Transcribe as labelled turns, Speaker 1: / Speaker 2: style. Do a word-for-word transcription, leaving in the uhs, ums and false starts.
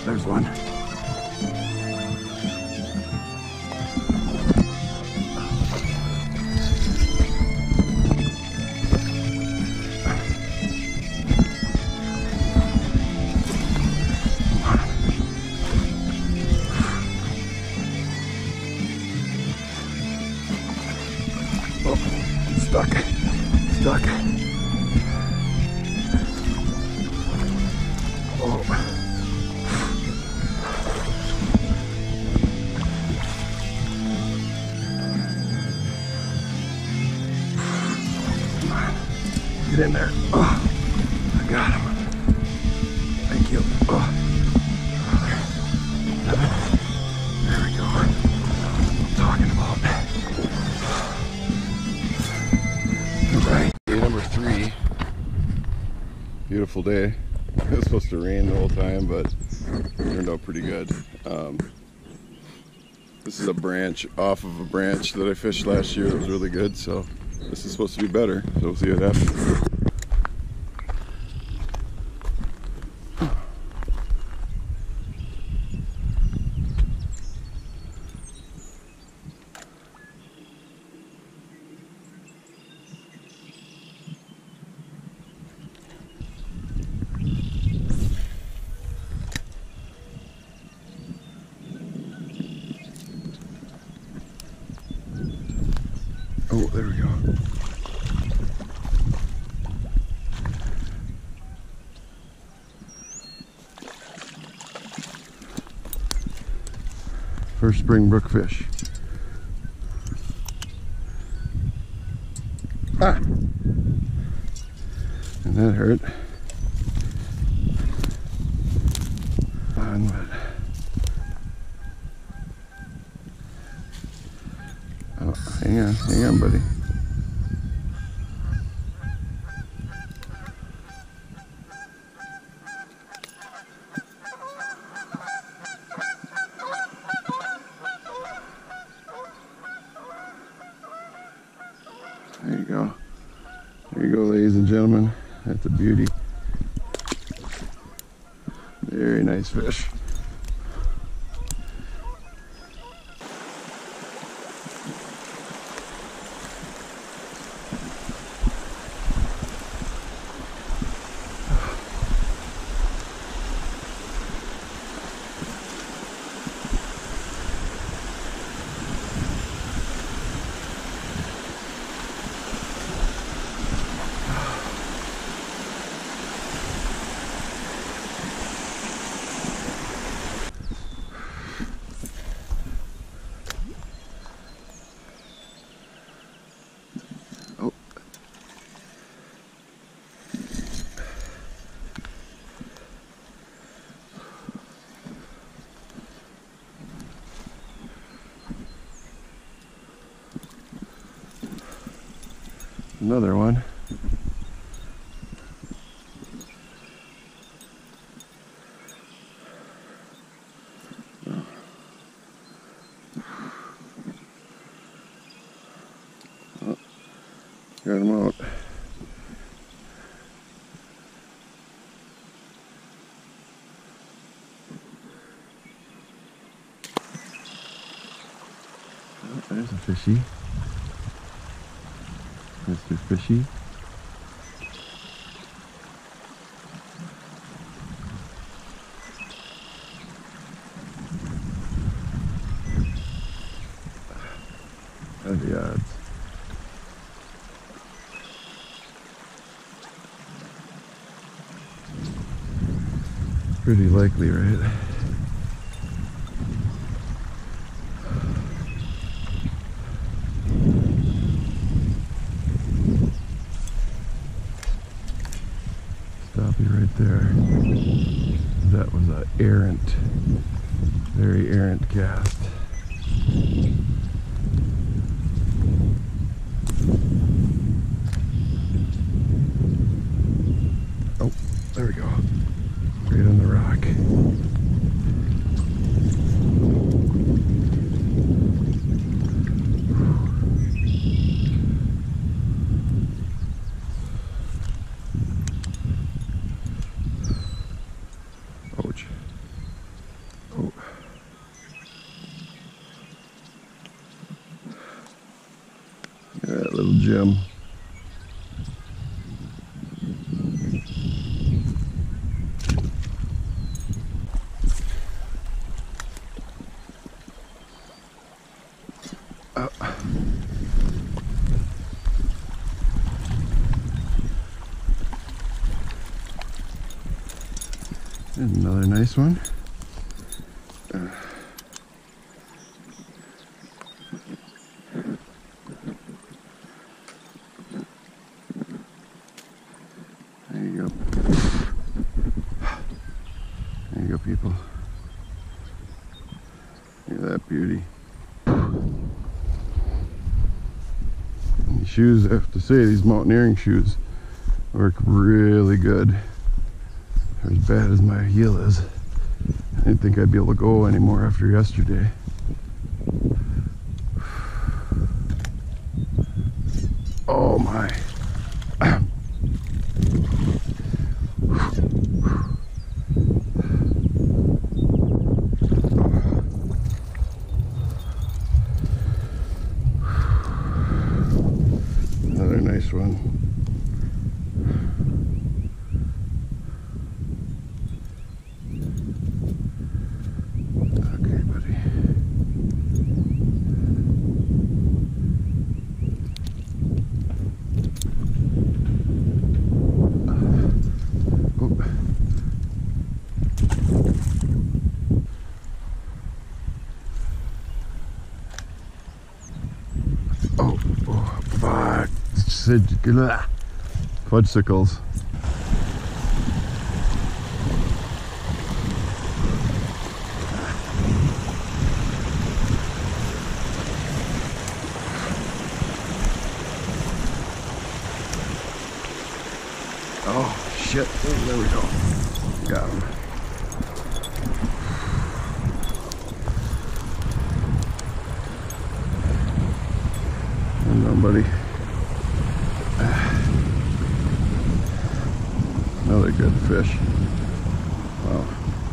Speaker 1: there's one. Stuck, stuck. Oh. Come on, get in there. Oh, I got him. Thank you. Oh. There we go. I'm talking about. Right. Day number three. Beautiful day. It was supposed to rain the whole time, but it turned out pretty good. Um, this is a branch off of a branch that I fished last year that was really good, so this is supposed to be better. So we'll see what happens. Oh, there we go. First spring brook fish. Ah! And that hurt. On what? Oh, hang on, hang on, buddy. There you go. There you go, ladies and gentlemen. That's a beauty. Very nice fish. Another one. Oh, got him out. Oh, there's a fishy. Mister Fishy. What are the odds? Pretty likely, right? Stoppie right there. That was an errant, very errant cast. Oh, there we go. Right on the rock. Ouch. Jim. Oh. There's another nice one. Uh. There you go. There you go, people. Look at that beauty. These shoes, I have to say, these mountaineering shoes work really good. They're as bad as my heel is. I didn't think I'd be able to go anymore after yesterday. Oh my. Another nice one. Okay, buddy. Oh, oh, fuck. Fudgesicles. Oh, shit. Oh, there we go. Got him. Hold on, buddy. Another good fish. Wow.